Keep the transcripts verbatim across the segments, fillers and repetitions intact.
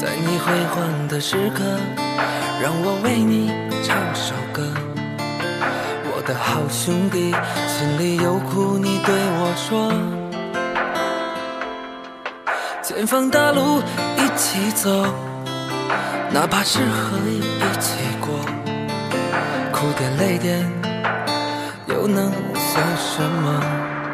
在你辉煌的时刻，让我为你唱首歌。我的好兄弟，心里有苦你对我说。前方大路一起走，哪怕是河一起过，哭点泪点又能算什么？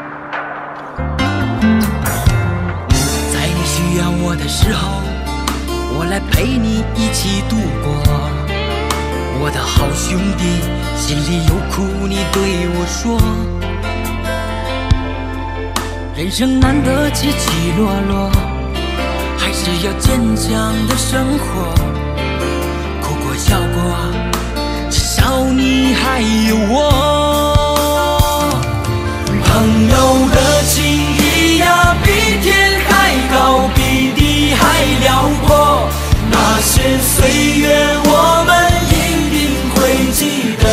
在你需要我的时候，我来陪你一起度过。我的好兄弟，心里有苦你对我说。人生难得起起落落，还是要坚强的生活。哭过笑过，至少你还有我。朋友的情谊呀，比天还高，比地还辽阔。那些岁月我们一定会记得。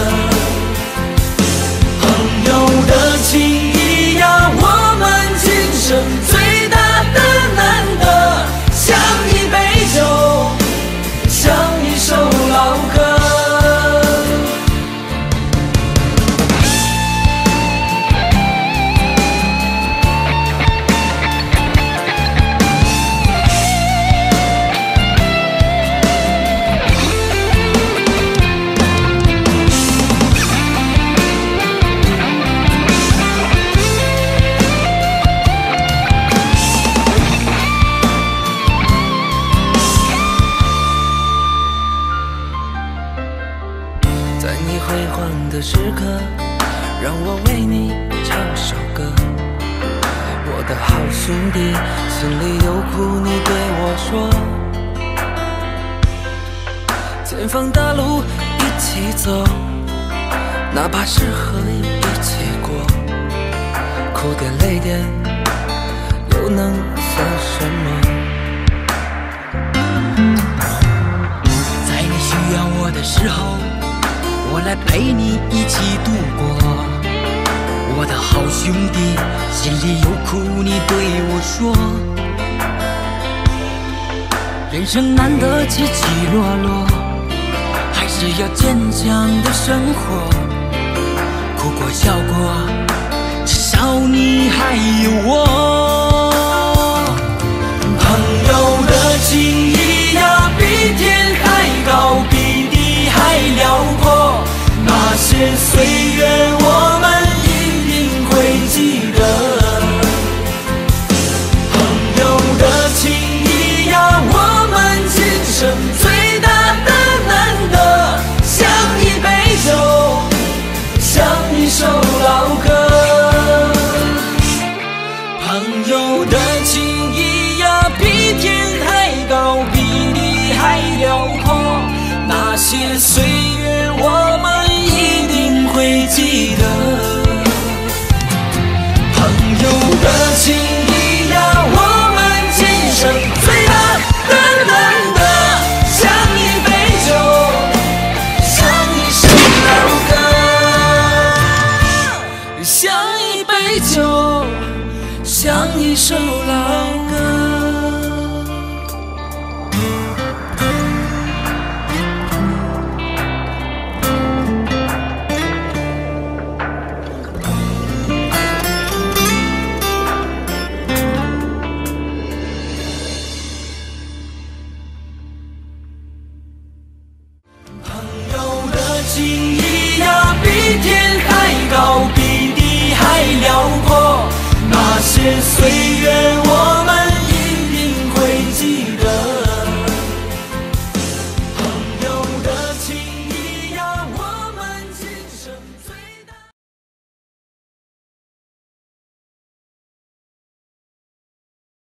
朋友的情谊呀，我们今生最大的难得，像一杯酒，像一首老歌。 在你辉煌的时刻，让我为你唱首歌。我的好兄弟，心里有苦你对我说。前方大路一起走，哪怕是河一起过，哭点泪点又能算什么？ 在你需要我的时候，我来陪你一起度过。我的好兄弟，心里有苦你对我说。人生难得起起落落，还是要坚强的生活。哭过笑过，至少你还有我。朋友的情谊呀，比天还高，比地还辽阔。那些岁月我们一定会记得。朋友的情谊呀，我们今生最大的难得，像一杯酒，像一首老歌。朋友的情谊呀，比天还高，比地还辽阔。那些岁